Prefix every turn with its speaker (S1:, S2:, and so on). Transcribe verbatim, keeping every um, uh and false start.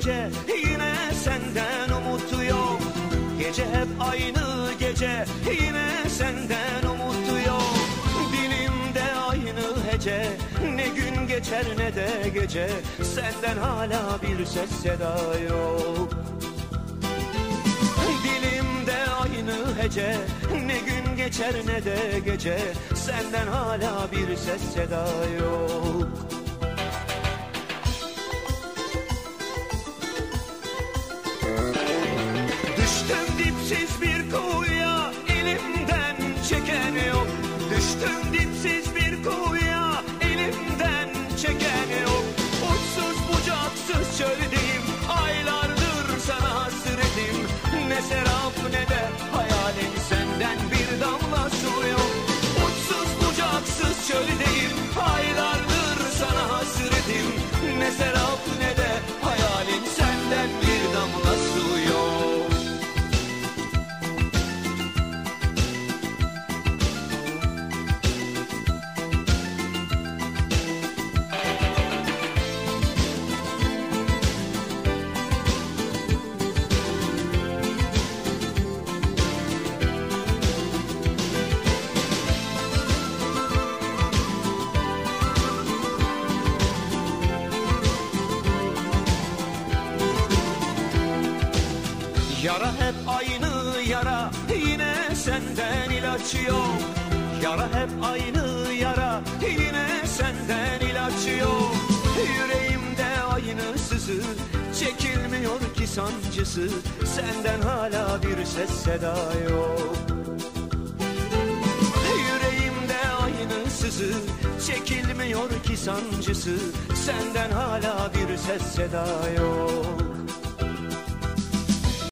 S1: gece, yine senden umut yok. Gece hep aynı gece, yine senden umut yok. Dilimde aynı hece, ne gün geçer ne de gece, senden hala bir ses seda yok. Dilimde aynı hece, ne gün geçer ne de gece, senden hala bir ses seda yok. Düştüm dipsiz bir kuyuya, elimden çeken yok. Düştüm dipsiz bir kuyuya, elimden çeken yok. Uçsuz bucaksız çöldeyim, aylardır sana hasretim. Ne serap ne de hayalin, senden bir damla su yok. Uçsuz bucaksız çöldeyim, aylardır sana hasretim. Ne serap ne de hayalin, senden bir damla su yok. Yara hep aynı yara, yine senden ilaç yok. Yara hep aynı yara, yine senden ilaç yok. Yüreğimde aynı sızı, çekilmiyor ki sancısı, senden hala bir ses seda yok. Yüreğimde aynı sızı, çekilmiyor ki sancısı, senden hala bir ses seda yok.